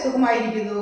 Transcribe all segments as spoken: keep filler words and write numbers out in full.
സുഖമായിരിക്കുന്നു.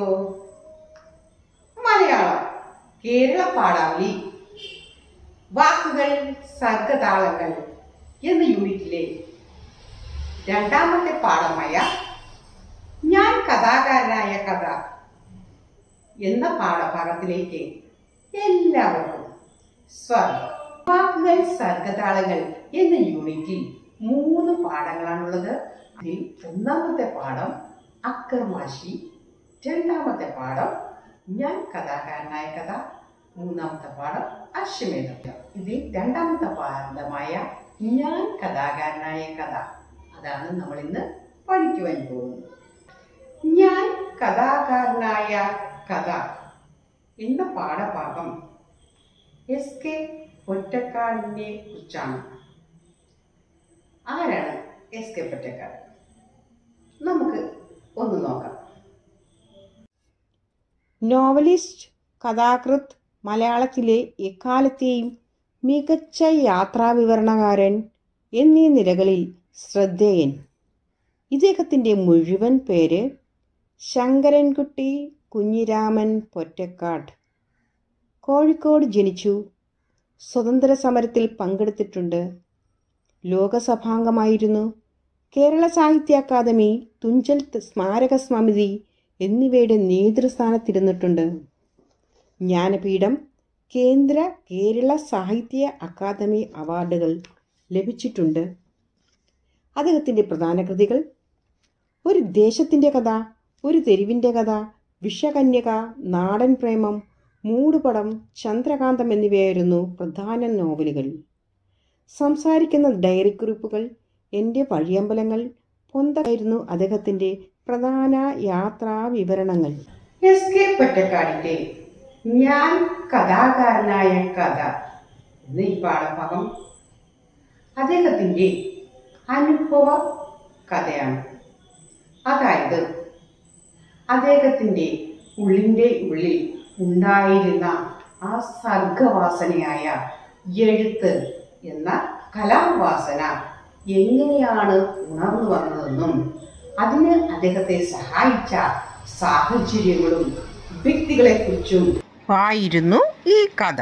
മലയാളം കേരള പാഠാവലി വാക്കുകൾ സർഗതാളങ്ങൾ എന്ന യൂണിറ്റിലെ രണ്ടാമത്തെ പാഠമായ ഞാൻ കഥാകാരനായ കഥ എന്ന പാഠഭാഗത്തിലേക്ക് എല്ലാവർക്കും സ്വാഗതം. വാക്കുകൾ സർഗതാളങ്ങൾ എന്ന യൂണിറ്റിൽ മൂന്ന് പാഠങ്ങളാണുള്ളത്. അതിൽ ഒന്നാമത്തെ പാഠം അക്കർമാശി, രണ്ടാമത്തെ പാഠം ഞാൻ കഥാകാരനായ കഥ, മൂന്നാമത്തെ പാഠം അശ്വമേധം. ഇതിൽ രണ്ടാമത്തെ പാഠമായ ഞാൻ കഥാകാരനായ കഥ അതാണ് നമ്മൾ ഇന്ന് പഠിക്കുവാൻ പോകുന്നത്. ഞാൻ കഥാകാരനായ കഥ എന്ന പാഠഭാഗം എസ് കെ പൊറ്റക്കാടിനെ കുറിച്ചാണ്. ആരാണ് എസ് കെ പൊറ്റക്കാട്? നമുക്ക് ഒന്ന് നോക്കാം. നോവലിസ്റ്റ്, കഥാകൃത്ത്, മലയാളത്തിലെ എക്കാലത്തെയും മികച്ച യാത്രാവിവരണകാരൻ എന്നീ നിലകളിൽ ശ്രദ്ധേയൻ. ഇദ്ദേഹത്തിൻ്റെ മുഴുവൻ പേര് ശങ്കരൻകുട്ടി കുഞ്ഞിരാമൻ പൊറ്റക്കാട്. കോഴിക്കോട് ജനിച്ചു. സ്വതന്ത്ര സമരത്തിൽ പങ്കെടുത്തിട്ടുണ്ട്. ലോകസഭാംഗമായിരുന്നു. കേരള സാഹിത്യ അക്കാദമി, തുഞ്ചൽ സ്മാരക സമിതി എന്നിവയുടെ നേതൃസ്ഥാനത്തിരുന്നിട്ടുണ്ട്. ജ്ഞാനപീഠം, കേന്ദ്ര കേരള സാഹിത്യ അക്കാദമി അവാർഡുകൾ ലഭിച്ചിട്ടുണ്ട്. അദ്ദേഹത്തിൻ്റെ പ്രധാന കൃതികൾ ഒരു ദേശത്തിൻ്റെ കഥ, ഒരു തെരുവിൻ്റെ കഥ, വിഷകന്യക, നാടൻ പ്രേമം, മൂടുപടം, ചന്ദ്രകാന്തം എന്നിവയായിരുന്നു പ്രധാന നോവലുകൾ. സംസാരിക്കുന്ന ഡയറി കുറിപ്പുകൾ, എൻ്റെ വഴിയമ്പലങ്ങൾ, പൊന്തയായിരുന്നു അദ്ദേഹത്തിൻ്റെ പ്രധാന യാത്രാ വിവരണങ്ങൾ. എസ് കെ പൊറ്റക്കാടിന്റെ ഞാൻ കഥാകാരനായ കഥ എന്ന ഈ പാഠഭാഗം അദ്ദേഹത്തിൻ്റെ അനുഭവ കഥയാണ്. അതായത് അദ്ദേഹത്തിൻ്റെ ഉള്ളിൻ്റെ ഉള്ളിൽ ഉണ്ടായിരുന്ന ആ സർഗവാസനയായ എഴുത്ത് എന്ന കലാവാസന എങ്ങനെയാണ് ഉണർന്നു വന്നതെന്നും അതിന് അദ്ദേഹത്തെ സഹായിച്ച സാഹചര്യങ്ങളും വ്യക്തികളെ കുറിച്ചും ആയിരുന്നു ഈ കഥ.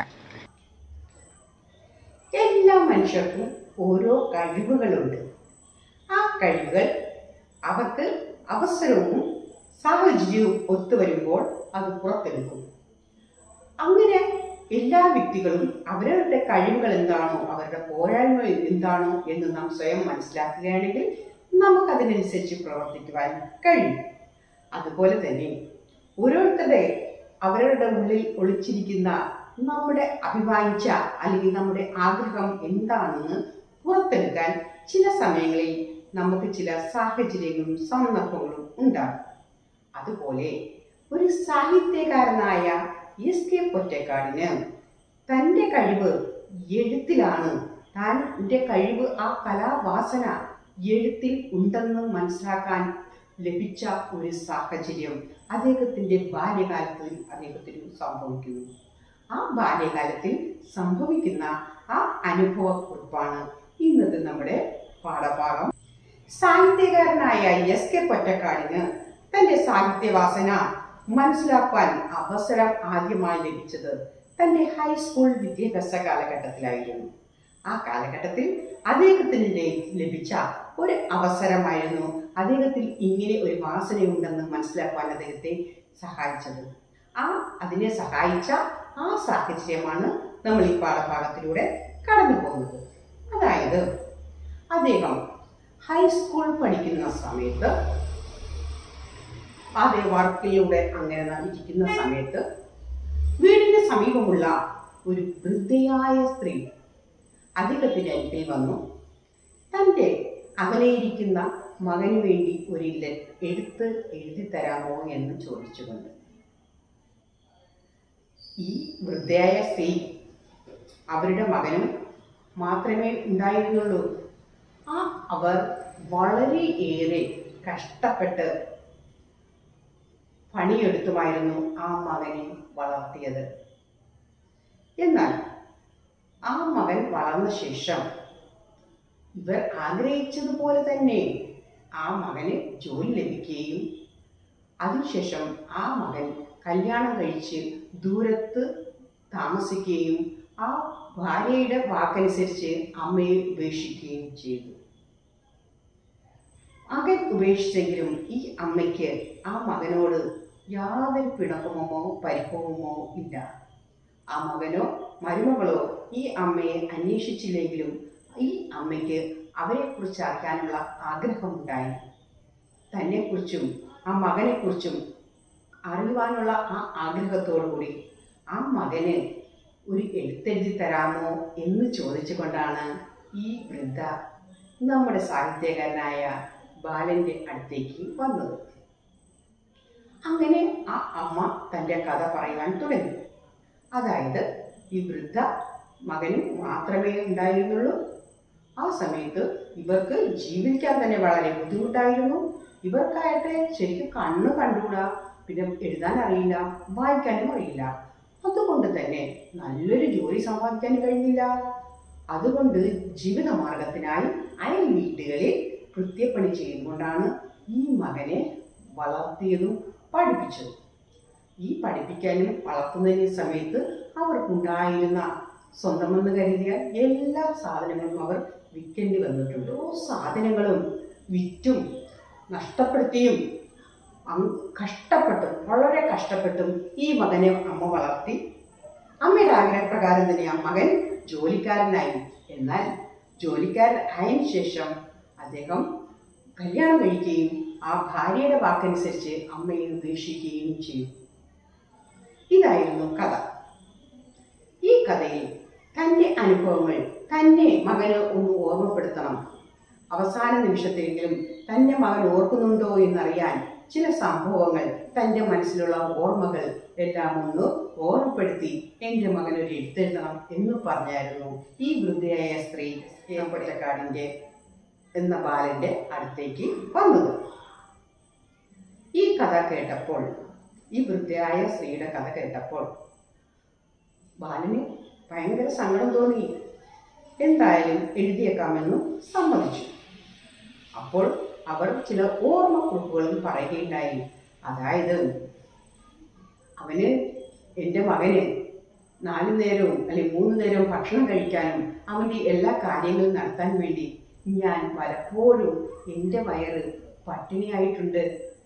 എല്ലാ മനുഷ്യർക്കും ഓരോ കഴിവുകളുണ്ട്. ആ കഴിവുകൾ അവർക്ക് അവസരവും സാഹചര്യവും ഒത്തുവരുമ്പോൾ അത് പുറത്തെടുക്കും. അങ്ങനെ എല്ലാ വ്യക്തികളും അവരവരുടെ കഴിവുകൾ എന്താണോ, അവരുടെ പോരായ്മ എന്താണോ എന്ന് നാം സ്വയം മനസ്സിലാക്കുകയാണെങ്കിൽ നമുക്കതിനനുസരിച്ച് പ്രവർത്തിക്കുവാൻ കഴിയും. അതുപോലെ തന്നെ ഓരോരുത്തരുടെ അവരവരുടെ ഉള്ളിൽ ഒളിച്ചിരിക്കുന്ന നമ്മുടെ അഭിമാനിച്ച അല്ലെങ്കിൽ നമ്മുടെ ആഗ്രഹം എന്താണെന്ന് പുറത്തെടുക്കാൻ ചില സമയങ്ങളിൽ നമുക്ക് ചില സാഹചര്യങ്ങളും സന്ദർഭങ്ങളും ഉണ്ടാകും. അതുപോലെ ഒരു സാഹിത്യകാരനായ എസ് കെ പൊറ്റക്കാടിന് തൻ്റെ കഴിവ് എഴുത്തിലാണ്. തൻ്റെ കഴിവ്, ആ കലാവാസന എഴുത്തിൽ ഉണ്ടെന്ന് മനസ്സിലാക്കാൻ ലഭിച്ച ഒരു സാഹചര്യം അദ്ദേഹത്തിൻ്റെ ബാല്യകാലത്തിൽ അദ്ദേഹത്തിന് സംഭവിക്കുന്നു. ആ ബാല്യകാലത്തിൽ സംഭവിക്കുന്ന ആ അനുഭവക്കുറിപ്പാണ് ഇന്നത്തെ നമ്മുടെ പാഠഭാഗം. സാഹിത്യകാരനായ എസ് കെ പൊറ്റക്കാടിന് തൻ്റെ സാഹിത്യവാസന മനസ്സിലാക്കാൻ അവസരം ആദ്യമായി ലഭിച്ചത് തൻ്റെ ഹൈസ്കൂൾ വിദ്യാഭ്യാസ കാലഘട്ടത്തിലായിരുന്നു. ആ കാലഘട്ടത്തിൽ അദ്ദേഹത്തിന് ലഭിച്ച ഒരു അവസരമായിരുന്നു അദ്ദേഹത്തിൽ ഇങ്ങനെ ഒരു വാസനയുണ്ടെന്ന് മനസ്സിലാക്കാൻ അദ്ദേഹത്തെ സഹായിച്ചത്. ആ അതിനെ സഹായിച്ച ആ സാഹചര്യമാണ് നമ്മൾ ഈ പാഠഭാഗത്തിലൂടെ കടന്നു പോകുന്നത്. അതായത് അദ്ദേഹം ഹൈസ്കൂൾ പഠിക്കുന്ന സമയത്ത്, അതേ വർക്കിലൂടെ അങ്ങനെ ഇരിക്കുന്ന സമയത്ത് വീടിന് സമീപമുള്ള ഒരു വൃദ്ധയായ സ്ത്രീ അദ്ദേഹത്തിൻ്റെ അടുക്കൽ വന്നു തൻ്റെ അകലെയിരിക്കുന്ന മകന് വേണ്ടി ഒരു എഴുത്ത് എഴുതി തരാമോ എന്ന് ചോദിച്ചുകൊണ്ട്. ഈ വൃദ്ധയായ സ്ത്രീ അവരുടെ മകനും മാത്രമേ ഉണ്ടായിരുന്നുള്ളൂ. ആ അവർ വളരെയേറെ കഷ്ടപ്പെട്ട് പണിയെടുത്തുമായിരുന്നു ആ മകനെ വളർത്തിയത്. എന്നാൽ ആ മകൻ വളർന്ന ശേഷം ഇവർ ആഗ്രഹിച്ചതുപോലെ തന്നെ ആ മകന് ജോലി ലഭിക്കുകയും അതിനുശേഷം ആ മകൻ കല്യാണം കഴിച്ച് ദൂരത്ത് താമസിക്കുകയും ആ ഭാര്യയുടെ വാക്കനുസരിച്ച് അമ്മയെ ഉപേക്ഷിക്കുകയും ചെയ്തു. മകൻ ഉപേക്ഷിച്ചെങ്കിലും ഈ അമ്മയ്ക്ക് ആ മകനോട് യാതൊരു പിണക്കമോ പരിഭവമോ ഇല്ല. ആ മകനോ മരുമകളോ ഈ അമ്മയെ അന്വേഷിച്ചില്ലെങ്കിലും ഈ അമ്മയ്ക്ക് അവരെക്കുറിച്ച് അറിയാനുള്ള ആഗ്രഹമുണ്ടായി. തന്നെക്കുറിച്ചും ആ മകനെക്കുറിച്ചും അറിയുവാനുള്ള ആ ആഗ്രഹത്തോടുകൂടി ആ മകന് ഒരു എഴുത്തെഴുതി തരാമോ എന്ന് ചോദിച്ചുകൊണ്ടാണ് ഈ വൃദ്ധ നമ്മുടെ സാഹിത്യകാരനായ ബാലന്റെ അടുത്തേക്ക് വന്നത്. അങ്ങനെ ആ അമ്മ തൻ്റെ കഥ പറയാൻ തുടങ്ങി. അതായത് ഈ വൃദ്ധ മകനും മാത്രമേ ഉണ്ടായിരുന്നുള്ളൂ. ആ സമയത്ത് ഇവർക്ക് ജീവിക്കാൻ തന്നെ വളരെ ബുദ്ധിമുട്ടായിരുന്നു. ഇവർക്കായിട്ട് ശരിക്കും കണ്ണ് കണ്ടുകൂടാ, പിന്നെ എഴുതാൻ അറിയില്ല, വായിക്കാനും അറിയില്ല. അതുകൊണ്ട് തന്നെ നല്ലൊരു ജോലി സമ്പാദിക്കാൻ കഴിഞ്ഞില്ല. അതുകൊണ്ട് ജീവിതമാർഗത്തിനായി അയൽ വീടുകളിൽ കൃത്യപ്പണി ചെയ്തുകൊണ്ടാണ് ഈ മകനെ വളർത്തിയതും പഠിപ്പിച്ചതും. ഈ പഠിപ്പിക്കാനും വളർത്തുന്നതിന് സമയത്ത് അവർക്കുണ്ടായിരുന്ന സ്വന്തമെന്ന് കരുതിയ എല്ലാ സാധനങ്ങളും അവർ വിൽക്കേണ്ടി വന്നിട്ടുണ്ട്. ഓരോ സാധനങ്ങളും വിറ്റും നഷ്ടപ്പെടുത്തിയും കഷ്ടപ്പെട്ടും വളരെ കഷ്ടപ്പെട്ടും ഈ മകനെ അമ്മ വളർത്തി. അമ്മയുടെ ആഗ്രഹപ്രകാരം തന്നെ ആ മകൻ ജോലിക്കാരനായി. എന്നാൽ ജോലിക്കാരൻ ആയതിനു ശേഷം അദ്ദേഹം കല്യാണം കഴിക്കുകയും ആ ഭാര്യയുടെ വാക്കനുസരിച്ച് അമ്മയെ ഉപേക്ഷിക്കുകയും ചെയ്തു. ഇതായിരുന്നു കഥ. ഈ കഥയിൽ തൻ്റെ അനുഭവങ്ങൾ തന്നെ മകന് ഒന്ന് ഓർമ്മപ്പെടുത്തണം. അവസാന നിമിഷത്തെങ്കിലും തൻ്റെ മകൻ ഓർക്കുന്നുണ്ടോ എന്നറിയാൻ ചില സംഭവങ്ങൾ, തൻ്റെ മനസ്സിലുള്ള ഓർമ്മകൾ എല്ലാം ഒന്ന് ഓർമ്മപ്പെടുത്തി എൻ്റെ മകൻ ഒരു എഴുത്തെഴുതണം എന്ന് പറഞ്ഞായിരുന്നു ഈ വൃദ്ധയായ സ്ത്രീ പൊറ്റക്കാടിൻ്റെ എന്ന ബാലന്റെ അടുത്തേക്ക് വന്നത്. ഈ കഥ കേട്ടപ്പോൾ, ഈ വൃദ്ധയായ സ്ത്രീയുടെ കഥ കേട്ടപ്പോൾ ബാലന് ഭയങ്കര സങ്കടം തോന്നി. എന്തായാലും എഴുതിയേക്കാമെന്ന് സമ്മതിച്ചു. അപ്പോൾ അവർ ചില ഓർമ്മക്കുറിപ്പുകളും പറയുകയുണ്ടായി. അതായത് അവന് എൻ്റെ മകന് നാലു നേരവും അല്ലെങ്കിൽ മൂന്ന് നേരവും ഭക്ഷണം കഴിക്കാനും അവൻ്റെ എല്ലാ കാര്യങ്ങളും നടത്താൻ വേണ്ടി ഞാൻ പലപ്പോഴും എൻ്റെ വയറ് പട്ടിണിയായിട്ടുണ്ട്.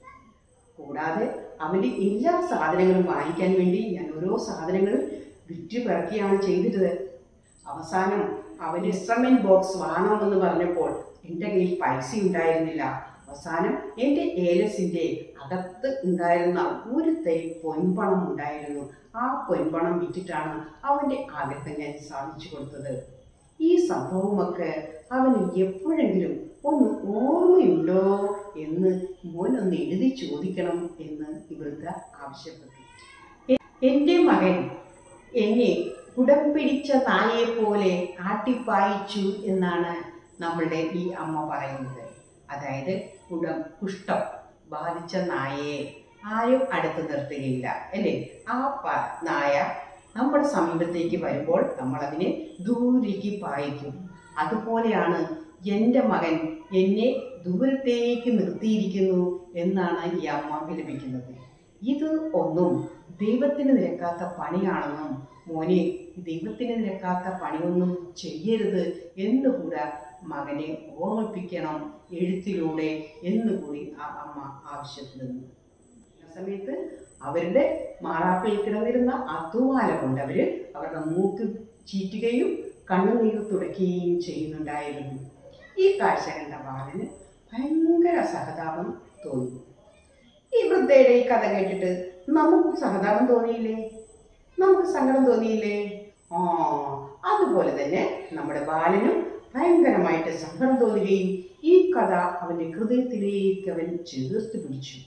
കൂടാതെ അവൻ്റെ എല്ലാ സാധനങ്ങളും വാങ്ങിക്കാൻ വേണ്ടി ഞാൻ ഓരോ സാധനങ്ങളും വിറ്റ് പിറക്കിയാണ് ചെയ്തിട്ടത്. അവസാനം അവന് ഇൻസ്ട്രുമെന്റ് ബോക്സ് വാങ്ങണമെന്ന് പറഞ്ഞപ്പോൾ എൻ്റെ കയ്യിൽ പൈസ ഉണ്ടായിരുന്നില്ല. അവസാനം എൻ്റെ ഏലസിൻ്റെ അകത്ത് ഉണ്ടായിരുന്ന ഒരു തരി പൊൻപണം ഉണ്ടായിരുന്നു. ആ പൊൻപണം വിറ്റിട്ടാണ് അവൻ്റെ ആഗ്രഹം ഞാൻ സാധിച്ചു കൊടുത്തത്. ഈ സംഭവമൊക്കെ അവന് എപ്പോഴെങ്കിലും ഒന്ന് ഓർമ്മയുണ്ടോ എന്ന് മോനൊന്ന് എഴുതി ചോദിക്കണം എന്ന് വൃദ്ധ ആവശ്യപ്പെട്ടു. എൻ്റെ മകൻ എന്നെ കുടം പിടിച്ച നായയെ പോലെ ആട്ടിപ്പായിച്ചു എന്നാണ് നമ്മളുടെ ഈ അമ്മ പറയുന്നത്. അതായത് കുടം കുഷ്ഠം ബാധിച്ച നായയെ ആരും അടുത്ത് നിർത്തുകയില്ല അല്ലേ? ആ നായ നമ്മുടെ സമീപത്തേക്ക് വരുമ്പോൾ നമ്മളതിനെ ദൂരേക്ക് പായിക്കും. അതുപോലെയാണ് എൻ്റെ മകൻ എന്നെ ദൂരത്തേക്ക് നിർത്തിയിരിക്കുന്നു എന്നാണ് ഈ അമ്മ വിലപിക്കുന്നത്. ഇത് ഒന്നും ദൈവത്തിന് നിരക്കാത്ത പണിയാണെന്നും മോനെ ദൈവത്തിന് നിരക്കാത്ത പണിയൊന്നും ചെയ്യരുത് എന്നുകൂടെ മകനെ ഓർമ്മിപ്പിക്കണം എഴുത്തിലൂടെ എന്നുകൂടി ആ അമ്മ ആവശ്യപ്പെടുന്നു. ആ സമയത്ത് അവരുടെ മാറാപ്പിൽ കിടന്നിരുന്ന ആ തൂവാല കൊണ്ട് അവര് അവരുടെ മൂക്ക് ചീറ്റുകയും കണ്ണുനീർ തുടയ്ക്കുകയും ചെയ്യുന്നുണ്ടായിരുന്നു. ഈ കാഴ്ച കണ്ട ബാലന് ഭയങ്കര സഹതാപം തോന്നി. ഈ വൃദ്ധയുടെ ഈ കഥ കേട്ടിട്ട് നമുക്ക് സഹതാപം തോന്നിയില്ലേ? നമുക്ക് സങ്കടം തോന്നിയില്ലേ? ആ അതുപോലെ തന്നെ നമ്മുടെ ബാലനും ഭയങ്കരമായിട്ട് സങ്കടം തോന്നുകയും ഈ കഥ അവന്റെ ഹൃദയത്തിലേക്ക് അവൻ ചേർത്ത് പിടിച്ചു.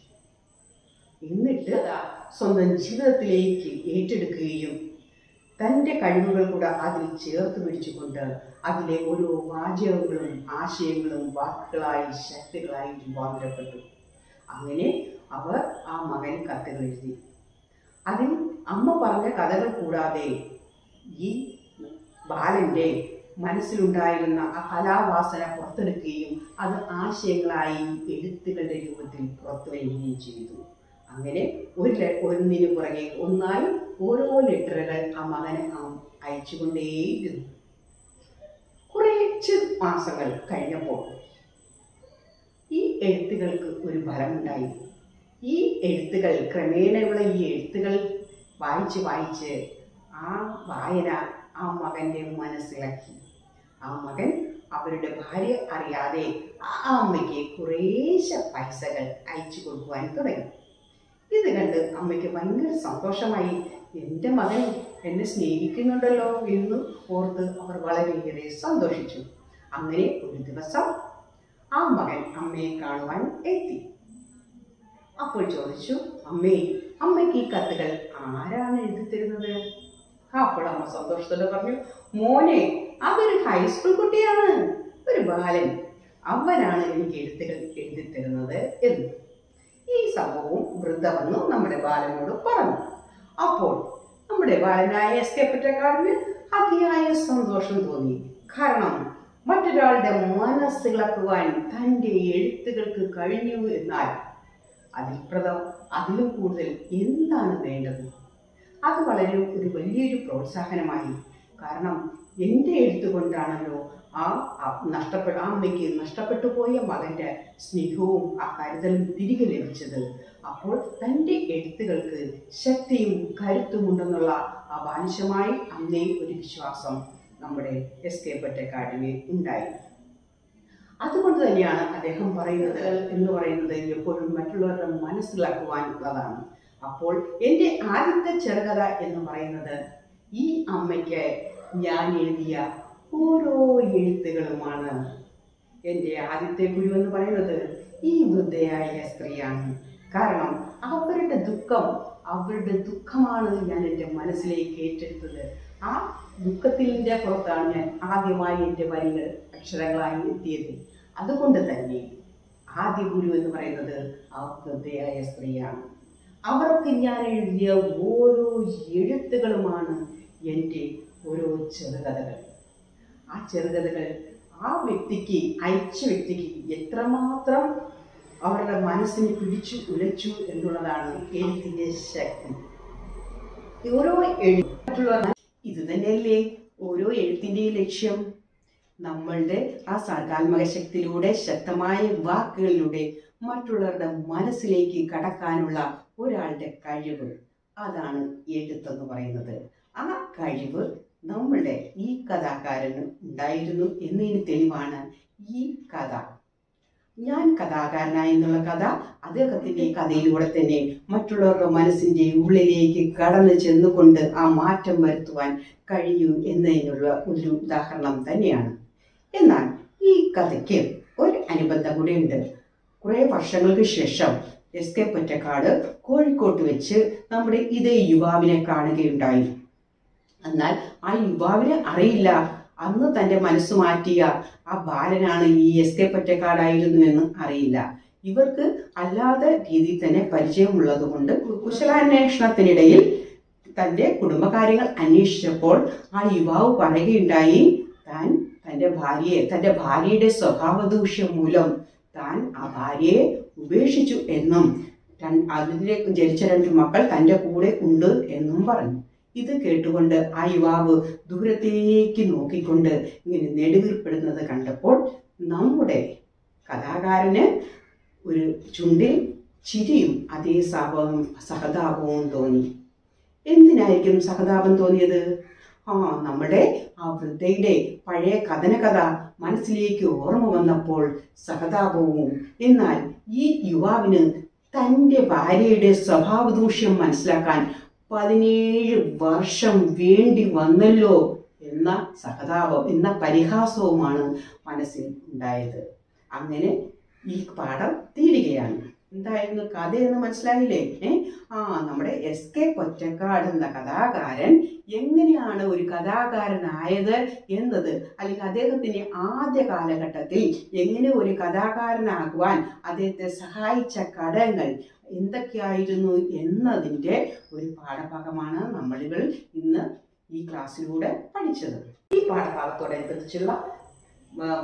എന്നിട്ട് സ്വന്തം ജീവിതത്തിലേക്ക് ഏറ്റെടുക്കുകയും തൻ്റെ കഴിവുകൾ കൂടെ അതിൽ ചേർത്ത് പിടിച്ചുകൊണ്ട് അതിലെ ഓരോ വാചകങ്ങളും ആശയങ്ങളും വാക്കുകളായി ശക്തികളായി രൂപാന്തരപ്പെട്ടു. അങ്ങനെ അവർ ആ മകൻ കത്തുകൾ എഴുതി. അതിൽ അമ്മ പറഞ്ഞ കഥകൾ കൂടാതെ ഈ ബാലന്റെ മനസ്സിലുണ്ടായിരുന്ന ആ കലാവാസന പുറത്തെടുക്കുകയും അത് ആശയങ്ങളായി എഴുത്തുകളുടെ രൂപത്തിൽ പുറത്തു വരികയും ചെയ്തു. അങ്ങനെ ഒരു ഒന്നിനു പുറകെ ഒന്നായി ഓരോ ലെറ്ററുകൾ ആ മകന് അയച്ചുകൊണ്ടേയിരുന്നു. കുറച്ച് മാസങ്ങൾ കഴിഞ്ഞപ്പോൾ ഈ എഴുത്തുകൾക്ക് ഒരു ഫലമുണ്ടായി. ഈ എഴുത്തുകൾ ക്രമേണയുള്ള ഈ എഴുത്തുകൾ വായിച്ച് വായിച്ച് ആ വായന ആ മകൻ്റെ മനസ്സിലാക്കി. ആ മകൻ അവരുടെ ഭാര്യ അറിയാതെ ആ അമ്മയ്ക്ക് കുറേശ്ശെ പൈസകൾ അയച്ചു കൊടുക്കുവാൻ തുടങ്ങി. ഇത് കണ്ട് അമ്മയ്ക്ക് ഭയങ്കര സന്തോഷമായി. എൻ്റെ മകൻ എന്നെ സ്നേഹിക്കുന്നുണ്ടല്ലോ എന്ന് ഓർത്ത് അവർ വളരെയേറെ സന്തോഷിച്ചു. അങ്ങനെ ഒരു ദിവസം ആ മകൻ അമ്മയെ കാണുവാൻ എത്തി. അപ്പോൾ ചോദിച്ചു, അമ്മേ, അമ്മയ്ക്ക് ഈ കത്തുകൾ ആരാണ് എഴുതി തരുന്നത്? അപ്പോൾ അമ്മ സന്തോഷത്തോടെ പറഞ്ഞു, മോനെ, അതൊരു ഹൈസ്കൂൾ കുട്ടിയാണ്, ഒരു ബാലൻ, അവനാണ് എനിക്ക് എഴുത്തുകൾ എഴുതി തരുന്നത് എന്ന്. ഈ സംഭവവും വൃദ്ധ വന്നു നമ്മുടെ ബാലനോട് പറഞ്ഞു. അപ്പോൾ നമ്മുടെ ബാലനായ എസ് കെ പൊറ്റക്കാടിന് അതിയായ സന്തോഷം തോന്നി. കാരണം മറ്റൊരാളുടെ മനസ്സിളക്കുവാൻ തൻ്റെ എഴുത്തുകൾക്ക് കഴിഞ്ഞു എന്നാൽ അതിൽ പ്രഥം അതിലും കൂടുതൽ എന്താണ് വേണ്ടത്? അത് വളരെ ഒരു വലിയൊരു പ്രോത്സാഹനമായി. കാരണം എൻ്റെ എഴുത്തുകൊണ്ടാണല്ലോ ആ നഷ്ടപ്പെട്ട ആ അമ്മയ്ക്ക് നഷ്ടപ്പെട്ടു പോയ മകൻ്റെ സ്നേഹവും ആ കരുതലും തിരികെ ലഭിച്ചത്. അപ്പോൾ തൻ്റെ എഴുത്തുകൾക്ക് ശക്തിയും കരുത്തുമുണ്ടെന്നുള്ള ആ ബാലിശമായി അന്നേ ഒരു വിശ്വാസം നമ്മുടെ എസ് കെ പൊറ്റക്കാടിന് ഉണ്ടായി. അതുകൊണ്ട് തന്നെയാണ് അദ്ദേഹം പറയുന്നത് എന്ന് പറയുന്നത് എപ്പോഴും മറ്റുള്ളവരുടെ മനസ്സിലാക്കുവാനുള്ളതാണ്. അപ്പോൾ എൻ്റെ ആദ്യത്തെ ചെറുകഥ എന്ന് പറയുന്നത് ഈ അമ്മയ്ക്ക് ഞാൻ എഴുതിയ ഓരോ എഴുത്തുകളുമാണ്. എൻ്റെ ആദ്യത്തെ ഗുരു എന്ന് പറയുന്നത് ഈ വൃദ്ധയായ സ്ത്രീയാണ്. കാരണം അവരുടെ ദുഃഖം അവരുടെ ദുഃഖമാണ് ഞാൻ എൻ്റെ മനസ്സിലേക്ക് ഏറ്റെടുത്തത്. ആ ദുഃഖത്തിൻ്റെ പുറത്താണ് ഞാൻ ആദ്യമായി എൻ്റെ വരികൾ അക്ഷരങ്ങളായി എത്തിയത്. അതുകൊണ്ട് തന്നെ ആദ്യ ഗുരു എന്ന് പറയുന്നത് ആ വൃദ്ധയായ സ്ത്രീയാണ്. അവർക്ക് ഞാൻ എഴുതിയ ഓരോ എഴുത്തുകളുമാണ് എൻ്റെ ഓരോ ചെറുകഥകൾ. ആ ചെറുകഥകൾ ആ വ്യക്തിക്ക് അയച്ച വ്യക്തിക്ക് എത്രമാത്രം അവരുടെ മനസ്സിനെ പിടിച്ചു ഉലച്ചു എന്നുള്ളതാണ് എഴുത്തിൻ്റെ ശക്തി. ഓരോ എഴുത്തുള്ള ഇത് തന്നെയല്ലേ ഓരോ എഴുത്തിൻ്റെയും ലക്ഷ്യം? നമ്മളുടെ ആ സർഗാത്മക ശക്തിയിലൂടെ ശക്തമായ വാക്കുകളിലൂടെ മറ്റുള്ളവരുടെ മനസ്സിലേക്ക് കടക്കാനുള്ള ഒരാളുടെ കഴിവ്, അതാണ് എഴുത്തെന്ന് പറയുന്നത്. ആ കഴിവ് നമ്മളുടെ ഈ കഥാകാരന് ഉണ്ടായിരുന്നു എന്നതിന് തെളിവാണ് ഈ കഥ. ഞാൻ കഥാകാരനായി എന്നുള്ള കഥ അദ്ദേഹത്തിൻ്റെ കഥയിലൂടെ തന്നെ മറ്റുള്ളവരുടെ മനസ്സിൻ്റെ ഉള്ളിലേക്ക് കടന്നു ചെന്നുകൊണ്ട് ആ മാറ്റം വരുത്തുവാൻ കഴിയൂ എന്നതിനുള്ള ഒരു ഉദാഹരണം തന്നെയാണ്. എന്നാൽ ഈ കഥയ്ക്ക് ഒരു അനുബന്ധം കൂടെയുണ്ട്. കുറേ വർഷങ്ങൾക്ക് ശേഷം എസ് കെ പൊറ്റക്കാട് കോഴിക്കോട്ട് വെച്ച് നമ്മുടെ ഇതേ യുവാവിനെ കാണുകയുണ്ടായി. എന്നാൽ ആ യുവാവിനെ അറിയില്ല അന്ന് തൻ്റെ മനസ്സ് മാറ്റിയ ആ ബാലനാണ് ഈ എസ് കെ പൊറ്റക്കാടായിരുന്നു എന്ന് അറിയില്ല. ഇവർക്ക് അല്ലാതെ രീതിയിൽ തന്നെ പരിചയമുള്ളത് കൊണ്ട് കുശലാന്വേഷണത്തിനിടയിൽ തൻ്റെ കുടുംബകാര്യങ്ങൾ അന്വേഷിച്ചപ്പോൾ ആ യുവാവ് പറയുകയുണ്ടായി, താൻ തൻ്റെ ഭാര്യയെ തൻ്റെ ഭാര്യയുടെ സ്വഭാവദൂഷ്യം മൂലം താൻ ആ ഭാര്യയെ ഉപേക്ഷിച്ചു എന്നും അതിലെ ജനിച്ച രണ്ട് മക്കൾ തൻ്റെ കൂടെ ഉണ്ട് എന്നും പറഞ്ഞു. ഇത് കേട്ടുകൊണ്ട് ആ യുവാവ് ദൂരത്തേക്ക് നോക്കിക്കൊണ്ട് ഇങ്ങനെ നെടുവീർപ്പെടുന്നത് കണ്ടപ്പോൾ നമ്മുടെ കഥാകാരന് ഒരു ചുണ്ടിൽ ചിരിയും അതേ സഹവും സഹതാപവും തോന്നി. എന്തിനായിരിക്കും സഹതാപം തോന്നിയത്? ആ നമ്മുടെ ആ വൃദ്ധയുടെ പഴയ കഥനകഥ മനസ്സിലേക്ക് ഓർമ്മ വന്നപ്പോൾ സഹതാപവും. എന്നാൽ ഈ യുവാവിന് തൻ്റെ ഭാര്യയുടെ സ്വഭാവദൂഷ്യം മനസ്സിലാക്കാൻ പതിനേഴ് വർഷം വേണ്ടി വന്നല്ലോ എന്ന സഹതാപം എന്ന പരിഹാസവുമാണ് മനസ്സിൽ ഉണ്ടായത്. അങ്ങനെ ഈ പാഠം തീരുകയാണ്. എന്തായിരുന്നു കഥയെന്ന് മനസ്സിലായില്ലേ? ഏ ആ നമ്മുടെ എസ് കെ പൊറ്റക്കാട് എന്ന കഥാകാരൻ എങ്ങനെയാണ് ഒരു കഥാകാരനായത് എന്നത്, അല്ലെങ്കിൽ അദ്ദേഹത്തിന്റെ ആദ്യ കാലഘട്ടത്തിൽ എങ്ങനെ ഒരു കഥാകാരനാകുവാൻ അദ്ദേഹത്തെ സഹായിച്ച ഘടകങ്ങൾ എന്തൊക്കെയായിരുന്നു എന്നതിൻ്റെ ഒരു പാഠഭാഗമാണ് നമ്മളുകൾ ഇന്ന് ഈ ക്ലാസ്സിലൂടെ പഠിച്ചത്. ഈ പാഠഭാഗത്തോടനുബന്ധിച്ചുള്ള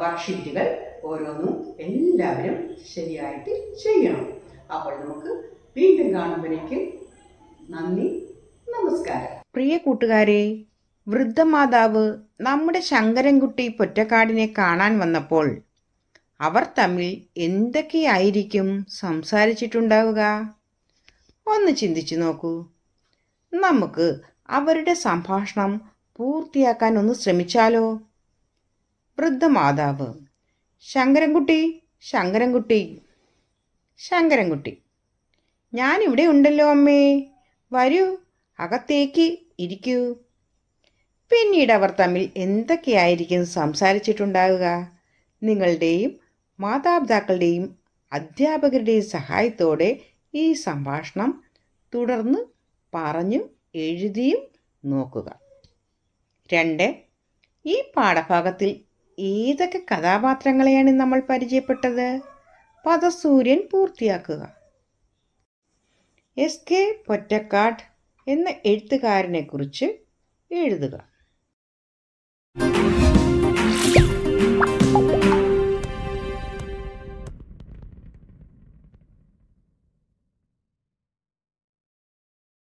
വർക്ക്ഷീറ്റുകൾ ഓരോന്നും എല്ലാവരും ശരിയായിട്ട് ചെയ്യണം. അപ്പോൾ നമുക്ക് വീണ്ടും കാണുമ്പോഴേക്ക് നന്ദി, നമസ്കാരം. പ്രിയ കൂട്ടുകാരെ, വൃദ്ധമാതാവ് നമ്മുടെ ശങ്കരൻകുട്ടി പൊറ്റക്കാടിനെ കാണാൻ വന്നപ്പോൾ അവർ തമ്മിൽ എന്തൊക്കെയായിരിക്കും സംസാരിച്ചിട്ടുണ്ടാവുക? ഒന്ന് ചിന്തിച്ചു നോക്കൂ. നമുക്ക് അവരുടെ സംഭാഷണം പൂർത്തിയാക്കാൻ ഒന്ന് ശ്രമിച്ചാലോ? വൃദ്ധമാതാവ്: ശങ്കരൻകുട്ടി, ശങ്കരൻകുട്ടി, ശങ്കരൻകുട്ടി: ഞാനിവിടെ ഉണ്ടല്ലോ അമ്മേ, വരൂ, അകത്തേക്ക് ഇരിക്കൂ. പിന്നീട് അവർ തമ്മിൽ എന്തൊക്കെയായിരിക്കും സംസാരിച്ചിട്ടുണ്ടാവുക? നിങ്ങളുടെയും മാതാപിതാക്കളുടെയും അധ്യാപകരുടെയും സഹായത്തോടെ ഈ സംഭാഷണം തുടർന്ന് പറഞ്ഞു എഴുതിയും നോക്കുക. രണ്ട്. ഈ പാഠഭാഗത്തിൽ ഏതൊക്കെ കഥാപാത്രങ്ങളെയാണ് നമ്മൾ പരിചയപ്പെട്ടത്? പദസൂര്യൻ പൂർത്തിയാക്കുക. എസ് കെ പൊറ്റക്കാട് എന്ന എഴുത്തുകാരനെ കുറിച്ച് എഴുതുക.